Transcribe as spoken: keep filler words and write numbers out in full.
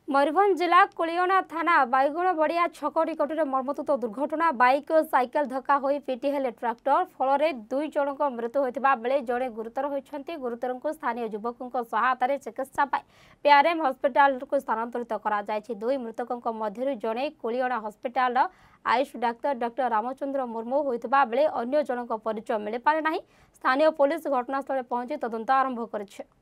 मयूरभंज जिला कुलियना थाना बैगुण बड़िया छक निकट में मर्मतुत दुर्घटना बाइक और साइकेल धक्का हो पिटी हेले ट्रैक्टर फल दुई जन मृत्यु होता बेले जड़े गुरुतर होती गुरुतर को स्थानीय युवकों सहायतार चिकित्सा आरएम हस्पिटाल को स्थानांतरित कर दुई मृतकों मध्य जड़े कुलियना hospital Ayush doctor doctor Ramchandra Murmu होता बेले अन्य जनक परिचय मिल पारे ना। स्थानीय पुलिस घटनास्थल पहुंची तदंत आरंभ कर।